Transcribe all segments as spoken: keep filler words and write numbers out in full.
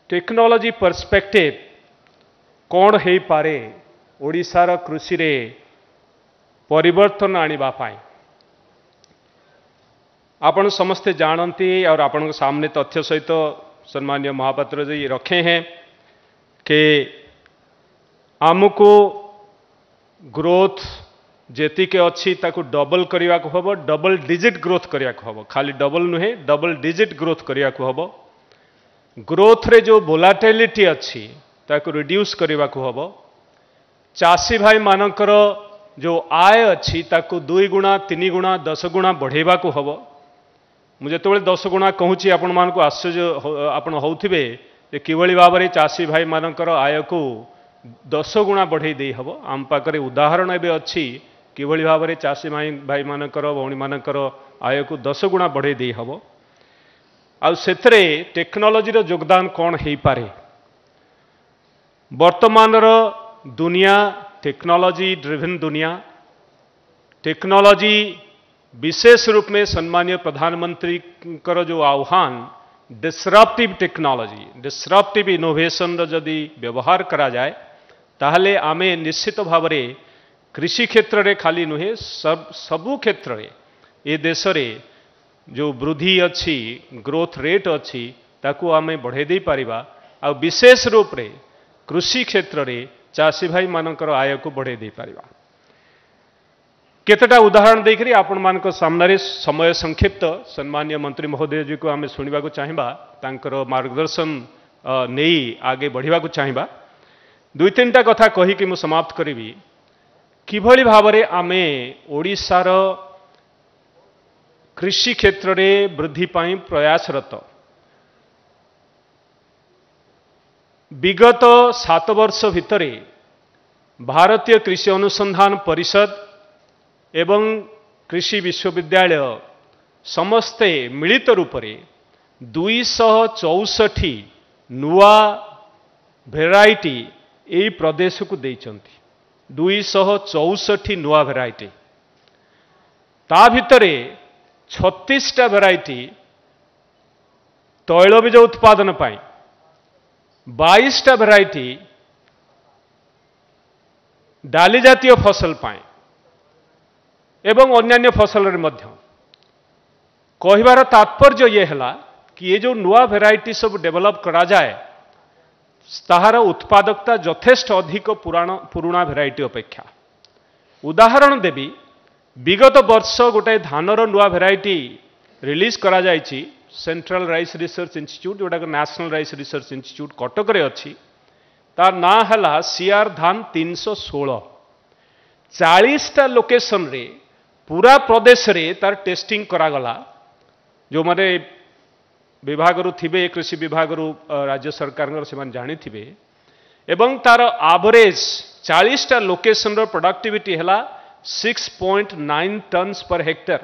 Technology perspective कौन हो पारे ओडिशार कृषि रे परिवर्तन आनिबा पाई आपण समस्ते जानती और आपण सामने तथ्य सहित सम्मान्य महापात्र जी रखे हैं कि आमको ग्रोथ जेती के अच्छी ताकू डबल करने को हबो, डबल डिजिट ग्रोथ करने को हबो, खाली डबल नुहे डबल डिजिट ग्रोथ करने को हबो। ग्रोथ रे जो वोलाटिलिटी अच्छी ताकू रिड्यूस करने को हबो। चाषी भाई मानकर जो आय अच्छी ताकू दुई गुणा तीन गुणा दस गुणा बढ़ेबा को हबो। मुझे तो दस गुणा कहूँ आपण मान को आश्चर्य आपण होउथिबे जे किभଳି भाବରେ चाषी भाई मानकर आय को दस गुणा बढ़े दे हबो। आम पाखरे उदाहरण एबे अच्छी किभଳି भाବରେ चाषी भाई भाई मानकर भौणी मानकर आय को दस गुणा बढ़े दे हबो। आ सेथरे टेक्नोलॉजी रो योगदान कौन हो पारे। वर्तमान रो दुनिया टेक्नोलॉजी ड्रिवन दुनिया। टेक्नोलॉजी विशेष रूप में सम्मानीय प्रधानमंत्री कर जो आह्वान डिसरप्टिव टेक्नोलॉजी डिसरप्टिव इनोवेशन जदि व्यवहार करा जाए ताहले आमे निश्चित भाव में कृषि क्षेत्र रे खाली नुहे सब सबु क्षेत्र रे ए देश रे जो वृद्धि अच्छी ग्रोथ रेट अच्छी ताकू आमे बढ़े दे पारिबा। आ विशेष रूप रे कृषि क्षेत्र रे चाषी भाई मानकर आय को बढ़े दे पारिबा। केतटा उदाहरण देखरी आपण मान सामने समय संक्षिप्त सम्मान्य मंत्री महोदय जी को आम शुणा चाहिए तांकर मार्गदर्शन नहीं आगे बढ़ा चाहिए। दुई तीन टा कथा कहीकि मु समाप्त करी किभଳି भाବରେ आमे ओडिशार कृषि क्षेत्र रे वृद्धि पाई प्रयासरत। विगत सात वर्ष भितरे भारतीय कृषि अनुसंधान परिषद एवं कृषि विश्वविद्यालय समस्ते मिलित रूप से दुईश चौसठी नुआ भेराइटी यही प्रदेश को देइचंती। दुईश चौसठी नुआ भेराइटी ता भितरे छत्तीस टा भेराइटी तैलबीज उत्पादन पाई, बाईस टा भेराइटी डाली जातीय फसल पाई एवं अन्यान्य फसल मध्य। कहिबार तात्पर्य ये है कि ये जो नुआ भेराइटी सब डेवलप करा जाए ताहार उत्पादकता यथेष्ट अधिक पुराण पुराणा भेराइटी अपेक्षा। उदाहरण देवी विगत वर्ष गोटे धानर नुआ भेराइटी रिलीज करा जायछि सेंट्रल राइस रिसर्च इंस्टीट्यूट जोटा national rice research institute Cuttack रे अछि। तार ना हला सीआर धान तीन सौ सोलह। चालीस टा लोकेशन रे पूरा प्रदेश रे तार टेस्टिंग करागला। जो माने विभाग रु थिबे कृषि विभाग रु राज्य सरकार से जानी थिबे एवं तार एवरेज चालीस टा लोकेशन रो प्रोडक्टिविटी हैला six point nine tons per hectare.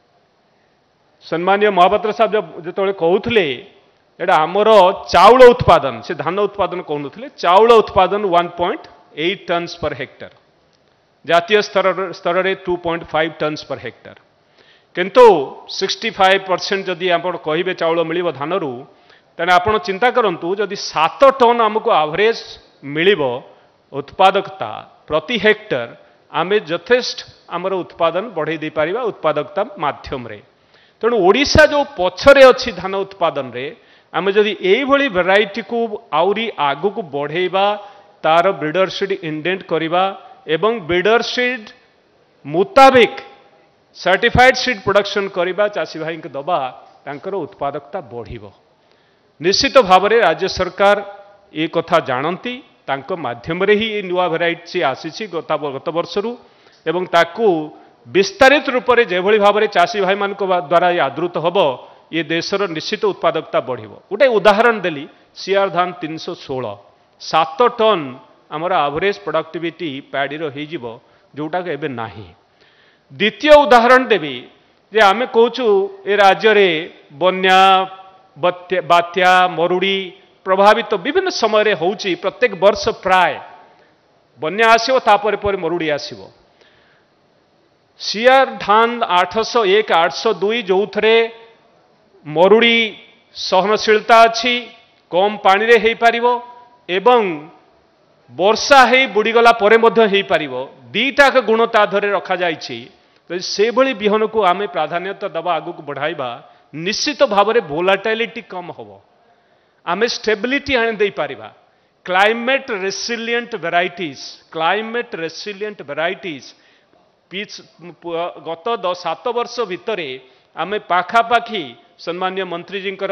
सम्मानीय महापात्र साहब जब जो कहते एटा आमर चाउल उत्पादन से धान उत्पादन कहते चाउल उत्पादन one point eight tons per hectare, जातीय स्तर स्तर में two point five tons per hectare. किंतु सिक्सटी फाइव परसेंट जदि आप कहे चाउल मिल धान रु तेने आप चिंता करूँ जदि सात टन आमको एवरेज मिल उत्पादकता प्रति हेक्टर आमे यथेष्ट आमर उत्पादन बढ़े दे पारिबा उत्पादकता माध्यम रे। तेणु ओडिशा जो पछरे अच्छी धान उत्पादन रे आमे जदि एई भली वेराइटी को आउरी आगु को बढ़ेबा तार ब्रीडर सीड इंडेंट करिबा एवं ब्रीडर सीड मुताबिक सर्टिफाइड सीड प्रोडक्शन करिबा चाषी भाई के दबा तांकर उत्पादकता बढ़िबो। निश्चित भाव में राज्य सरकार ये कथा जानती तांको माध्यम रे ही ये नुआ भेराइटी आसी गत गत वर्षरु एवं ताकू विस्तारित रूप से जेभली भाव में चाषी भाई मान द्वारा ये आदृत हम ये देशर निश्चित उत्पादकता बढ़िबो। गोटे उदाहरण देली सीआर धान तीन सौ सोलह सात टन आमर एवरेज प्रोडक्टिविटी पैडी रो हो जोटा एबे नाही। द्वितीय उदाहरण देवी जे आमे कहूँ ए राज्य रे बन्या बात्या मरुड़ी प्रभावित तो विभिन्न समय रे होउची। प्रत्येक वर्ष प्राय बन्या आसिबो तापर पर मरुड़ी आसिबो। सीआर धान आठ सौ एक आठ सौ दुई जो थे मरुड़ी सहनशीलता अच्छी कम पानी रे हेई पारिबो एवं वर्षा हेई बुड़ीगला परे मध्य हेई पारिबो दीटाक गुण ता धरे रखा जाइछि तो से भली बिहन को आमे प्राधान्यता दबा आगु को बढ़ाइबा निश्चित भाव में वोलाटिलिटी कम होबो आमे स्टेबिलिटी आने दे पारिबा climate resilient varieties climate resilient varieties पिच गत दस सात वर्ष भितरे आमे पाखापाखी सम्मान्य मंत्री जींकर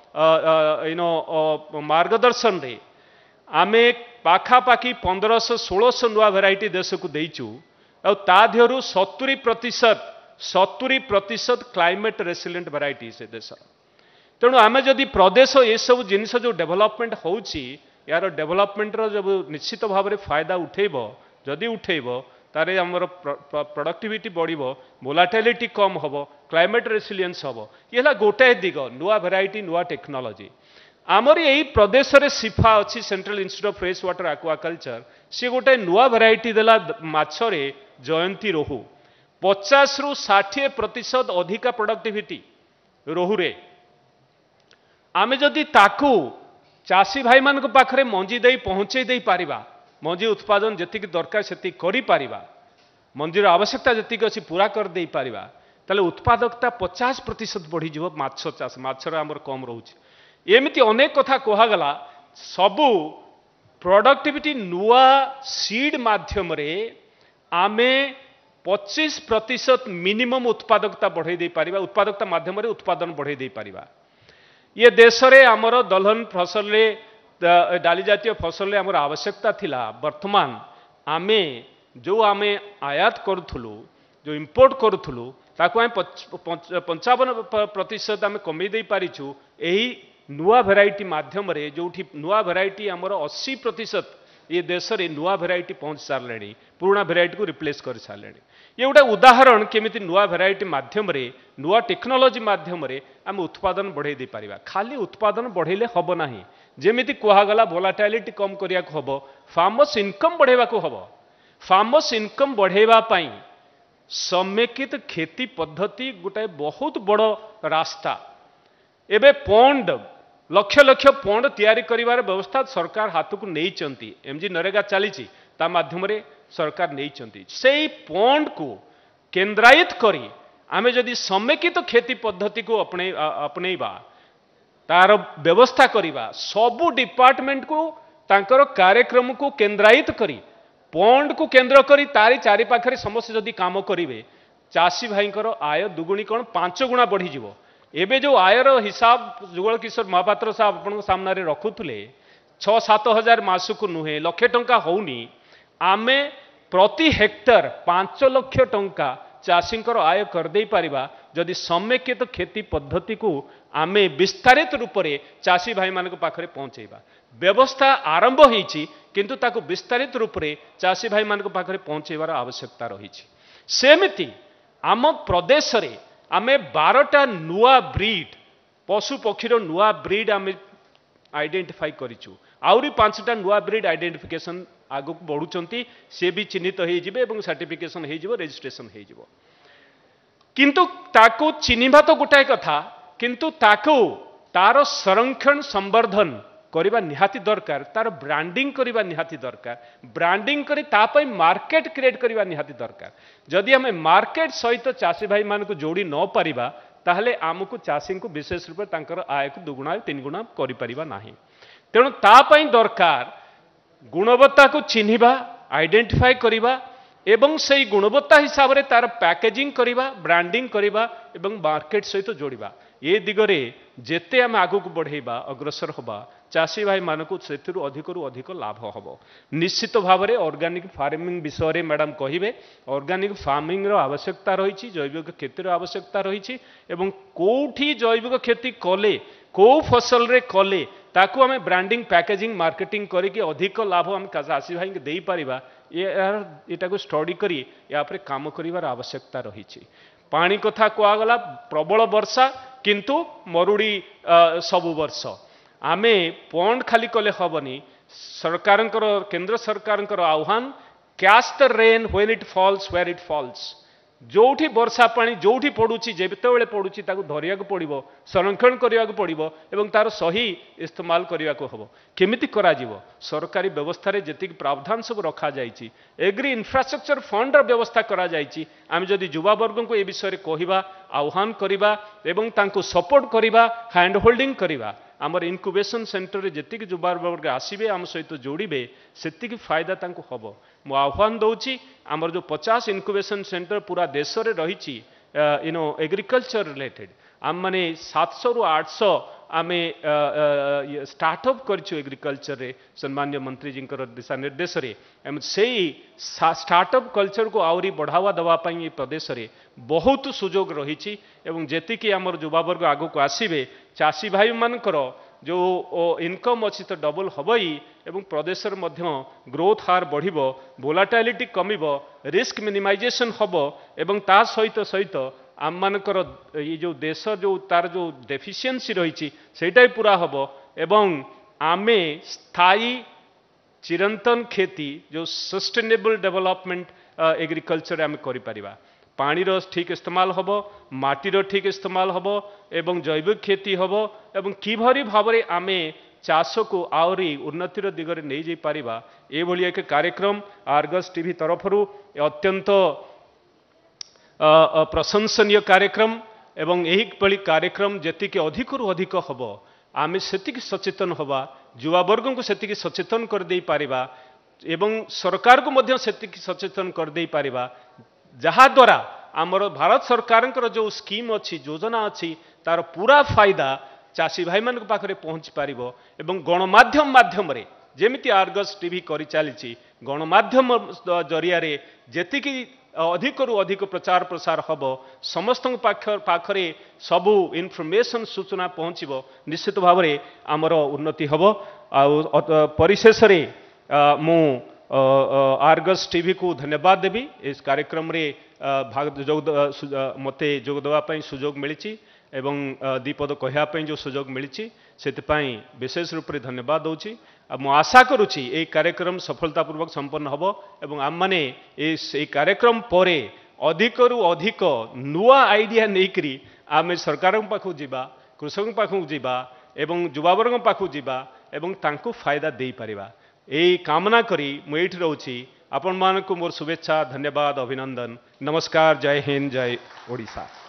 नो मार्गदर्शन रे आमे पाखापाखी पंद्रह सोलह नुआ वेराइटी देश को देचु आधु सत्तरी प्रतिशत सत्तरी प्रतिशत क्लाइमेट रेसिलिएंट वेराइटी से देश तेणु आमे जदि प्रदेश ये सब जिनिस जो डेवलपमेंट होउची यार डेवलपमेंट रो जब निश्चित भाव में फायदा उठेब जदि उठेब तारे हमर प्रोडक्टिविटी बढ़िबो वोलाटिलिटी कम होबो क्लाइमेट रेसिलिएंस होबो ये हला गोटे दिग नुआ वेराइटी नुआ टेक्नोलॉजी आमर यही प्रदेश रे सिफा अच्छी central institute of fresh water aquaculture सी गोटे नुआ वेराइटी देला माछरे जयंती रोहू पचास रु षाठी प्रतिशत अधिका प्रोडक्टिविटी रोहू रे आमे जदि ताकू चाषी भाई मान पाखरे मंजी दे पहुंचे दे पारिबा मंजी उत्पादन जति दरकार से करि पारिबा मंजीर आवश्यकता जति अच्छी पूरा कर दे पारिबा ताले उत्पादकता पचास प्रतिशत बढ़ी जीव माछ चाष माछर आमर कम रोचे एमती अनेक कथा कहगला सबू प्रोडक्टिविटी नुआ सीड माध्यम रे आमे पच्चीस प्रतिशत मिनिमम उत्पादकता बढ़ई दे पारिबा उत्पादकता माध्यम रे उत्पादन बढ़ई दे पारिबा ये देश रे आमर दलहन फसल रे डाली जातीय फसल रे आमर आवश्यकता थिला वर्तमान आमे जो आमे आयात करूथुलु जो इंपोर्ट करूथुलु ताको आमे पंचावन प्रतिशत आमे कमी दे पारिछु एही नुआ वेराइटी माध्यम रे जोठी नुआ वेराइटी आमर अस्सी प्रतिशत ये देश रे नुआ वेराइटी पहुंच सारे पुराना वेराइटी को रिप्लेस कर सारे ये गोटे उदाहरण केमिति नुआ वेराइटी माध्यम रे नुआ टेक्नोलॉजी माध्यम रे आम उत्पादन बढ़े दे पारिबा खाली उत्पादन बढ़ेले हब नाही जेमिति कहगला वोलाटिलिटी कम करिया को हबो फार्मर्स इनकम बढ़ेबा को हबो फार्मर्स इनकम बढ़ेबा पई समेकित खेती पद्धति गोटे बहुत बड़ रास्ता एबे पौंड लक्ष लक्ष पौंड तैयारी करिवार व्यवस्था सरकार हाथ को नहीं चंती एमजी नरेगा चली ता माध्यम रे सरकार नहीं चंती से पौंड को केंद्रायित करी आमे जदि समेकित तो खेती पद्धति को अपने अपनेबा तार व्यवस्था करिबा सबु डिपार्टमेंट को तांकर कार्यक्रम को केंद्रायित करी पौंड को केंद्र करी तारी चारि पाखरे समस्त जदि काम करिवे चाषी भाईंकर आय दुगुणी कौन पांच गुणा बढ़ी जीवो एबे जो आयर हिसाब जुगल किशोर महापात्र साहब अपन सामने रखुले छह सात हजार मासक नुहे लक्षे टंका होनी आमे प्रति हेक्टर पांच लक्ष टंका चाषींकर आय करदे पारिबा जदि समेकित खेती पद्धति को आमे विस्तारित रूप से चाषी भाई मान पाखरे पहुंचेबा व्यवस्था आरंभ होईची किंतु ताको विस्तारित रूप से चाषी भाई मान पाखरे पहुंचेबार आवश्यकता रही सेमिति आम प्रदेश रे आमे बारटा नुआ ब्रीड पशु पक्षीर नुआ ब्रीड आमे आइडेंटिफाई करिछु आउरी पांचटा नुआ ब्रीड आइडेंटिफिकेशन आगु बढ़ुचंती से भी चिन्हित हो जिवे एवं सर्टिफिकेशन हो जिवो रजिस्ट्रेशन हो जिवो किंतु ताको चिन्हिबा तो गोटाए कथा किंतु ताको तार संरक्षण संवर्धन करिबा निहाती दरकार तार ब्रांडिंग करिबा निहाती दरकार ब्रांडिंग करी तापई मार्केट क्रिएट करिबा निहाती दरकार जदि हमें मार्केट सहित चाषी भाई मान को जोड़ी न पारिबा ताहले आमको चाषी को विशेष रूप से तांकर आय को दुगुणा तीन गुणा करि परिबा नाही तेणु तापई दरकार गुणवत्ता को चिन्हिबा आइडेंटिफाई करिबा एवं से गुणवत्ता हिसाब से तार पैकेजिंग करिबा ब्रांडिंग करिबा एवं मार्केट सहित जोड़िबा ये दिगरे जेते आम आगु को बढ़ेबा अग्रसर होबा चाषी भाई मानक से अधिक रु अधिक लाभ हम निश्चित भाव में ऑर्गेनिक फार्मिंग विषय में मैडम कहे ऑर्गेनिक फार्मिंग रो आवश्यकता रही जैविक खेती आवश्यकता रही कौटी जैविक खेती कले कौ फसल रे कले ताकू आम ब्रांडिंग पैकेजिंग मार्केटिंग करके अधिक लाभ आम चाषी भाई को दे पारिबा ये स्टडी करी या पर काम करिवार आवश्यकता रही पानी कथा कहगला प्रबल वर्षा किंतु मरुड़ी सबु वर्ष आमे पौंड खाली कले हबनी सरकार केंद्र सरकार आह्वान catch the rain when it falls where it falls जोठी वर्षा पानी जोठी पड़ुची जेतेबेले पड़ुची ताकू धरिया पड़ो संरक्षण करने पड़ो एवं तार सही इस्तेमाल करने को हम केमिति करा जीवो सरकारी व्यवस्था रे जेतिक प्रावधान सब रखा जाइछि एग्री इंफ्रास्ट्रक्चर फंड र व्यवस्था करा जाइछि आम जदि युवा वर्ग को ए विषय कहवा आह्वान करवा एवं तांको सपोर्ट करवा हैंड होल्डिंग करवा आमर इनक्यूबेशन सेंटर रे जेतिक युवा वर्ग आसीबे आम सहित जोड़िबे सेतिक फायदा तांको हबो मु आह्वान दउछि आमर जो पचास इनक्यूबेशन सेंटर पूरा देश रे रहिछि यू नो एग्रीकल्चर रिलेटेड आम माने सात सौ रु आठ सौ आमे स्टार्टअप करिछु एग्रीकल्चर रे सम्मान्य मंत्री जी दिशा निर्देश रे एम सेही स्टार्टअप कल्चर को आउरी बढ़ावा दवा पई ए प्रदेश रे बहुत सुजोग रहिछि एवं जेतिकी आमर युवा वर्ग आगु को आसीबे चासी भाई मानकर जो इनकम अच्छी तो डबल हबई एवं प्रदेश मध्य ग्रोथ हार बढ़िबो वोलाटिलिटी कमिबो रिस्क मिनिमाइजेशन हबो एवं ता सहित सहित आम मानकर ये जो देश जो तार जो डेफिशिएंसी रही सेटा पूरा हबो एवं आमे स्थायी चिरंतन खेती जो सस्टेनेबल डेवलपमेंट एग्रीकल्चर आम करि परिबा पानी रो ठीक इस्तेमाल हबो माटीर ठीक इस्तेमाल हबो एवं जैविक खेती हबो एवं किभरी भाबरे आमे चाष को आउरी उन्नतिर दिगरे नहीं जाई परिबा ए भली एक कार्यक्रम आर्गस टीवी तरफरु अत्यंत प्रशंसनीय कार्यक्रम एवं यही भली कार्यक्रम जेतिके अधिक रु अधिक हबो आमे सेतिक सचेतन हवा युवा वर्ग को सेतिक सचेतन कर देई परिबा एवं सरकार को मध्य सेतिक सचेतन कर देई परिबा जहा द्वारा आमर भारत सरकार जो स्कीम अच्छी योजना अच्छी तार पूरा फायदा चाषी भाई मान पाखे पहुँची पारिबो एवं गणमाध्यम माध्यम रे जेमिति आर्गस टीवी करि चालिछि गणमाध्यम जरिया रे जेतिकी अधिक रु अधिक प्रचार प्रसार हबो समस्त पाखरे सबु इनफॉरमेशन सूचना पहुँचबो निश्चित भाव में आमर उन्नति हबो आ परिशेष रे मु आर्गस टीवी को धन्यवाद देवी इस कार्यक्रम रे भाग जोग मते जोग देवा पई सुजोग मिलिछि एवं दीपद कहवाई जो सुजोग मिली से विशेष रूप से धन्यवाद दूची मु आशा करुच्ची ये कार्यक्रम सफलतापूर्वक संपन्न हम एवं आम मैंने ये कार्यक्रम पर अधिक रु अधिक नुआ आइडिया नहीं आम सरकार पाखु जावा कृषक पाखु जावा एवं युवावर्ग पाखु जावा एवं तांको फायदा दे पारिबा यही कामना करी मुझे रोची आपण मानक मोर शुभेच्छा धन्यवाद अभिनंदन नमस्कार जय हिंद जय ओडिशा।